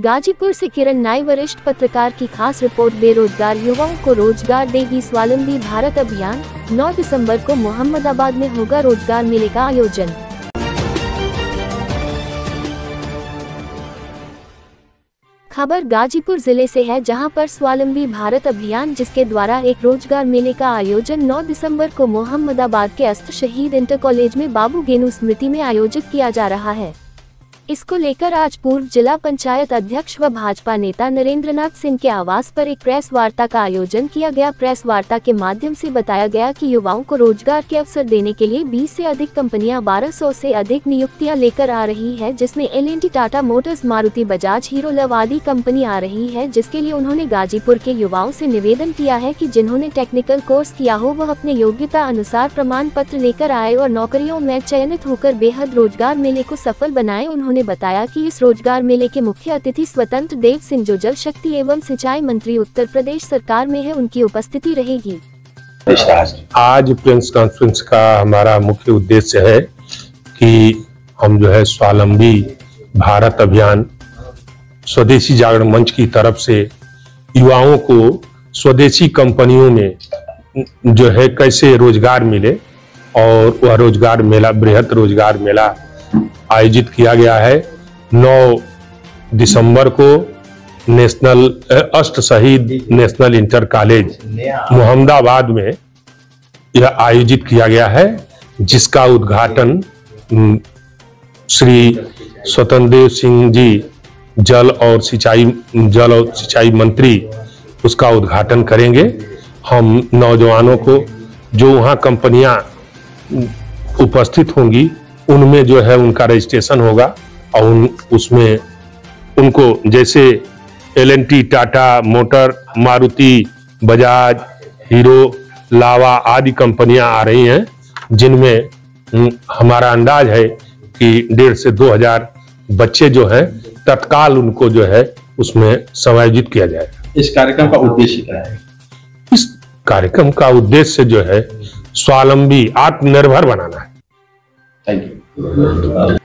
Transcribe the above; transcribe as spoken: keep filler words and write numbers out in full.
गाजीपुर से किरण नाई, वरिष्ठ पत्रकार की खास रिपोर्ट। बेरोजगार युवाओं को रोजगार देगी स्वावलंबी भारत अभियान। नौ दिसंबर को मोहम्मदाबाद में होगा रोजगार मेले का आयोजन। खबर गाजीपुर जिले से है, जहां पर स्वावलंबी भारत अभियान, जिसके द्वारा एक रोजगार मेले का आयोजन नौ दिसंबर को मोहम्मदाबाद के अस्त्र शहीद इंटर कॉलेज में बाबू गेनू स्मृति में आयोजित किया जा रहा है। इसको लेकर आज पूर्व जिला पंचायत अध्यक्ष व भाजपा नेता नरेंद्रनाथ सिंह के आवास पर एक प्रेस वार्ता का आयोजन किया गया। प्रेस वार्ता के माध्यम से बताया गया कि युवाओं को रोजगार के अवसर देने के लिए बीस से अधिक कंपनियां बारह सौ से अधिक नियुक्तियां लेकर आ रही है, जिसमें L and T, Tata motors, Maruti, Bajaj, Hero, Lava आदि कंपनी आ रही है। जिसके लिए उन्होंने गाजीपुर के युवाओं से निवेदन किया है कि जिन्होंने टेक्निकल कोर्स किया हो वह अपने योग्यता अनुसार प्रमाण पत्र लेकर आए और नौकरियों में चयनित होकर बेहद रोजगार मेले को सफल बनाए। उन्होंने बताया कि इस रोजगार मेले के मुख्य अतिथि स्वतंत्र देव सिंह, जो जल शक्ति एवं सिंचाई मंत्री उत्तर प्रदेश सरकार में है, उनकी उपस्थिति रहेगी। आज प्रेस कॉन्फ्रेंस का हमारा मुख्य उद्देश्य है कि हम जो है स्वावलंबी भारत अभियान स्वदेशी जागरण मंच की तरफ से युवाओं को स्वदेशी कंपनियों में जो है कैसे रोजगार मिले, और वह रोजगार मेला, बृहद रोजगार मेला आयोजित किया गया है। नौ दिसंबर को नेशनल अस्त्र शहीद नेशनल इंटर कॉलेज मोहम्मदाबाद में यह आयोजित किया गया है, जिसका उद्घाटन श्री स्वतंत्र देव सिंह जी, जल और सिंचाई जल और सिंचाई मंत्री, उसका उद्घाटन करेंगे। हम नौजवानों को जो वहाँ कंपनियां उपस्थित होंगी उनमें जो है उनका रजिस्ट्रेशन होगा, और उन, उसमें उनको जैसे L and T, Tata motor, Maruti, Bajaj, Hero, Lava आदि कंपनियां आ रही हैं, जिनमें हमारा अंदाज है कि डेढ़ से दो हजार बच्चे जो हैं तत्काल उनको जो है उसमें समायोजित किया जाएगा। इस कार्यक्रम का उद्देश्य क्या है? इस कार्यक्रम का उद्देश्य जो है स्वावलंबी, आत्मनिर्भर बनाना है। Thank you.